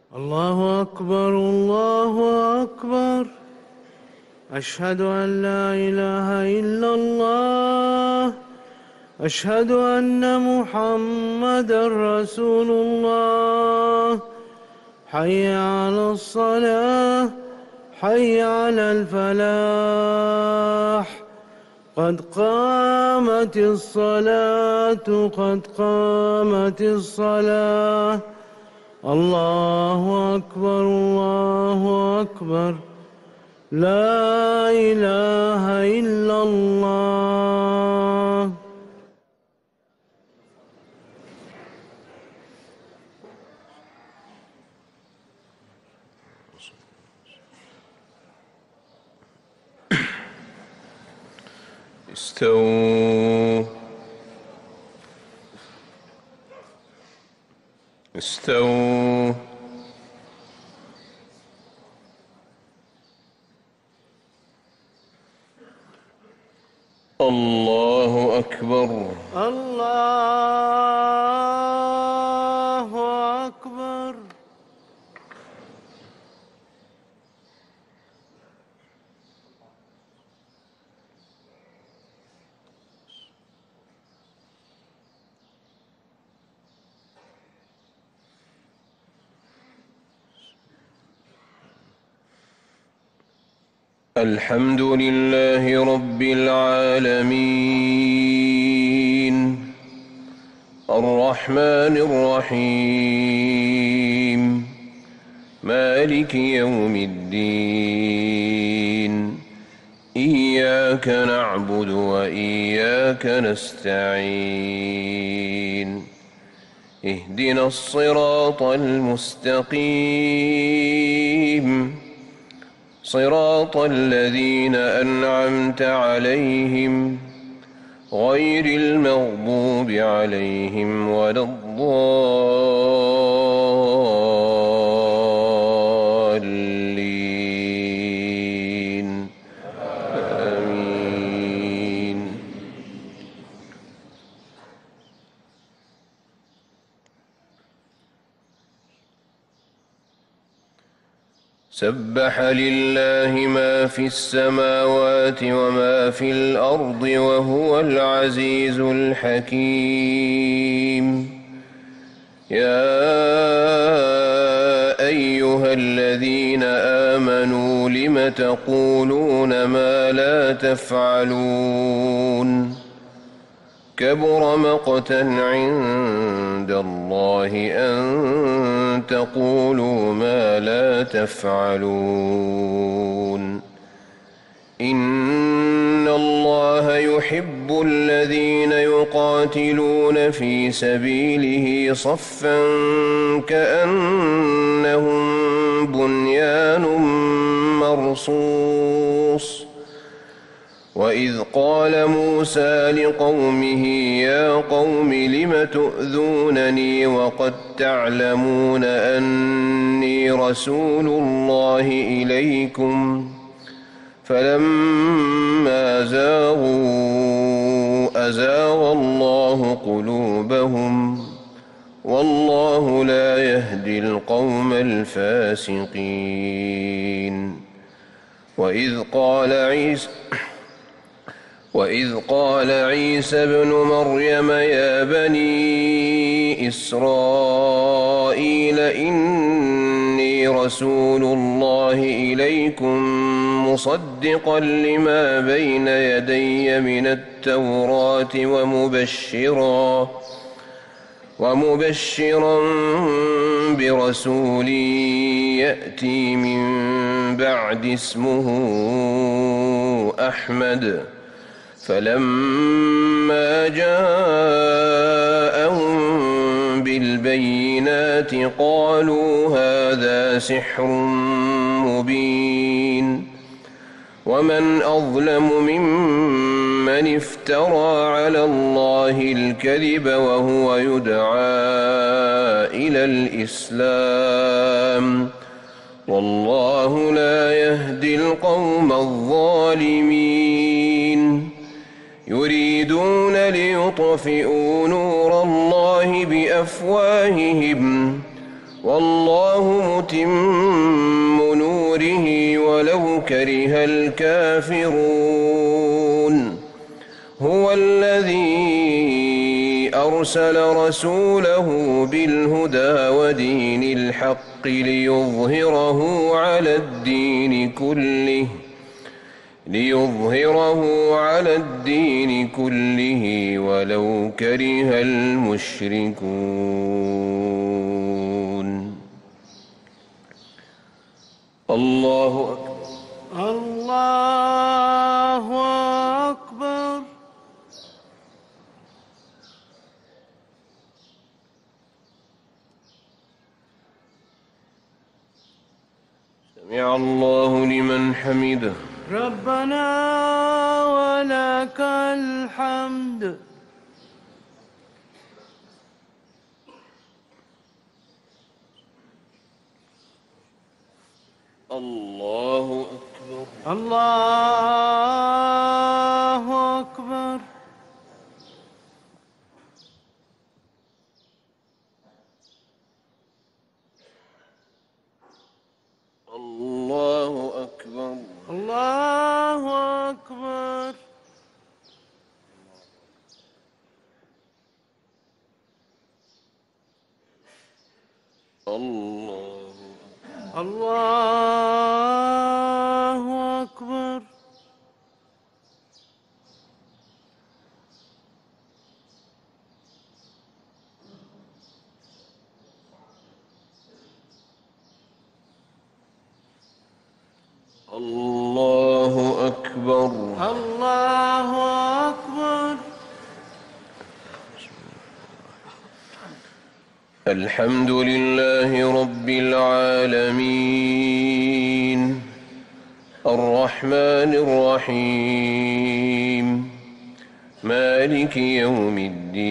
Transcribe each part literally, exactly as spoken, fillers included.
الله أكبر الله أكبر. أشهد أن لا إله إلا الله. أشهد أن محمدًا رسول الله. حي على الصلاة حي على الفلاح. قد قامت الصلاة قد قامت الصلاة. الله أكبر الله أكبر. لا إله إلا الله. استووا استووا الله أكبر الله أكبر. الحمد لله رب العالمين الرحمن الرحيم مالك يوم الدين إياك نعبد وإياك نستعين اهدنا الصراط المستقيم صراط الذين أنعمت عليهم غير المغضوب عليهم ولا الضالين آمين. سبح لله ما في السماوات وما في الأرض وهو العزيز الحكيم. يا أيها الذين آمنوا لم تقولون ما لا تفعلون كبر مقتا عند الله أن تقولوا ما لا تفعلون. إن الله يحب الذين يقاتلون في سبيله صفا كأنهم بنيان مرصوص. وإذ قال موسى لقومه يا قوم لم تؤذونني وقد تعلمون أني رسول الله إليكم فلما زاغوا أزاغ الله قلوبهم والله لا يهدي القوم الفاسقين. وإذ قال عيسى وإذ قال عيسى ابن مريم يا بني إسرائيل إني رسول الله إليكم مصدقا لما بين يدي من التوراة ومبشرا ومبشرا برسول يأتي من بعد اسمه أحمد. فلما جاءهم بالبينات قالوا هذا سحر مبين. ومن أظلم ممن افترى على الله الكذب وهو يدعى إلى الإسلام والله لا يهدي القوم الظالمين. يريدون ليطفئوا نور الله بأفواههم والله متم نوره ولو كره الكافرون هو الذي أرسل رسوله بالهدى ودين الحق ليظهره على الدين كله ليظهره على الدين كله ولو كره المشركون الله أكبر الله أكبر. سمع الله لمن حمده ربنا ولك الحمد. الله أكبر الله أكبر. الله أكبر الله أكبر. الله الله أكبر. الله أكبر الله أكبر. الحمد لله رب العالمين الرحمن الرحيم مالك يوم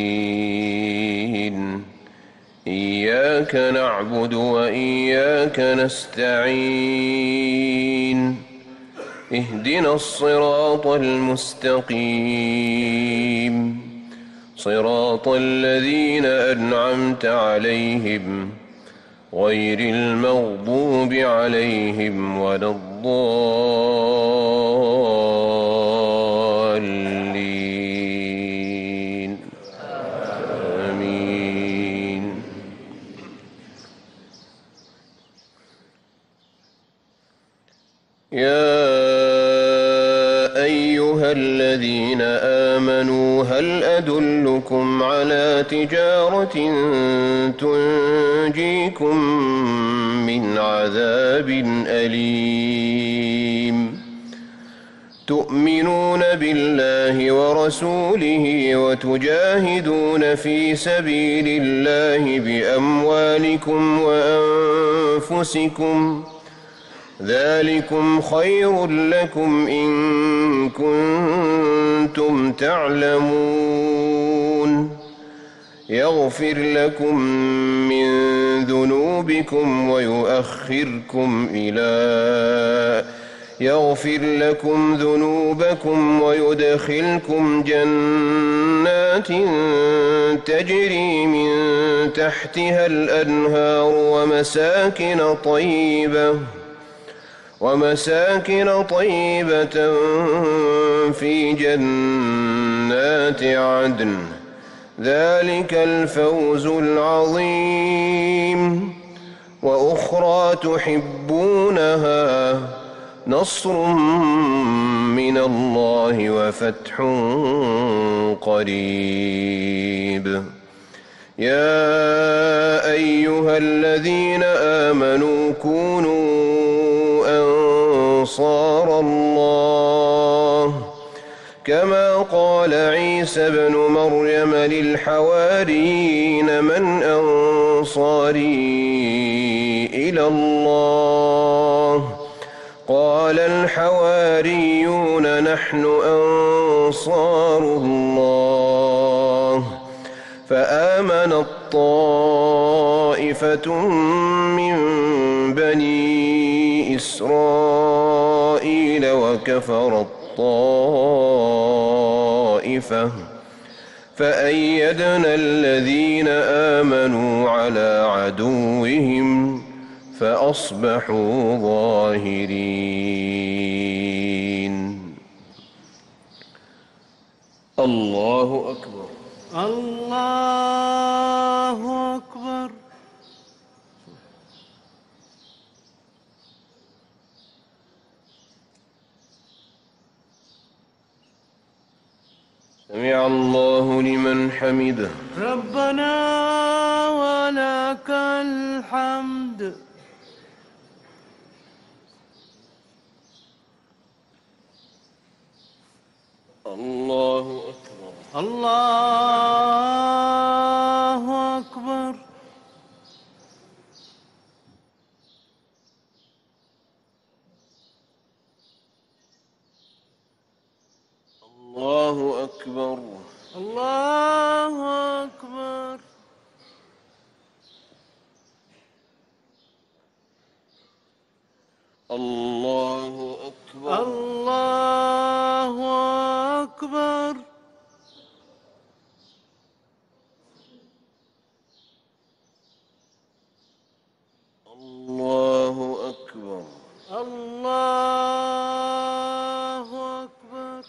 الدين إياك نعبد وإياك نستعين اهدنا الصراط المستقيم صراط الذين أنعمت عليهم غير المغضوب عليهم ولا الضالين آمين. يا أيها الذين آمنوا هل أدلكم على تجارة تنجيكم من عذاب أليم تؤمنون بالله ورسوله وتجاهدون في سبيل الله بأموالكم وأنفسكم ذلكم خير لكم إن كنتم تعلمون يغفر لكم من ذنوبكم ويؤخركم إلى يغفر لكم ذنوبكم ويدخلكم جنات تجري من تحتها الأنهار ومساكن طيبة ومساكن طيبة في جنات عدن ذلك الفوز العظيم وأخرى تحبونها نصر من الله وفتح قريب يا أيها الذين آمنوا كونوا أنصار الله كما قال عيسى ابن مريم للحواريين من أنصاري إلى الله قال الحواريون نحن أنصار الله فآمنت طائفة من بني إسرائيل وكفرت طائفة فأيدنا الذين آمنوا على عدوهم فأصبحوا ظاهرين. الله أكبر. الله أكبر. سمع الله لمن حمده. ربنا ولك الحمد. الله أكبر. الله أكبر. الله أكبر. الله أكبر. الله أكبر. الله أكبر. الله أكبر. الله أكبر.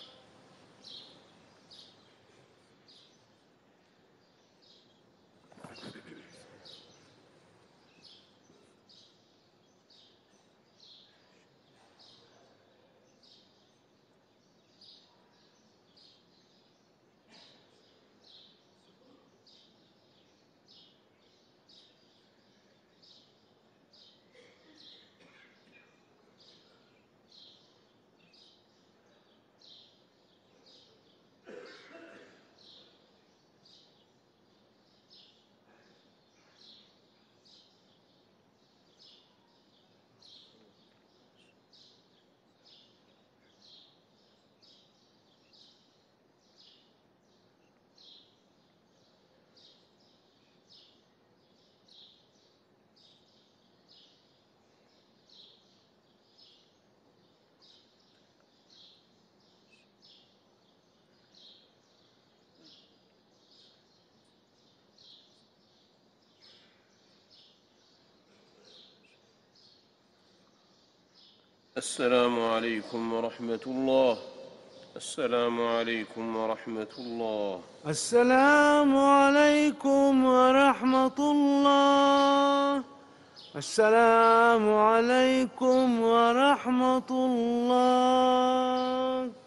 السلام عليكم ورحمة الله. السلام عليكم ورحمة الله. السلام عليكم ورحمة الله. السلام عليكم ورحمة الله.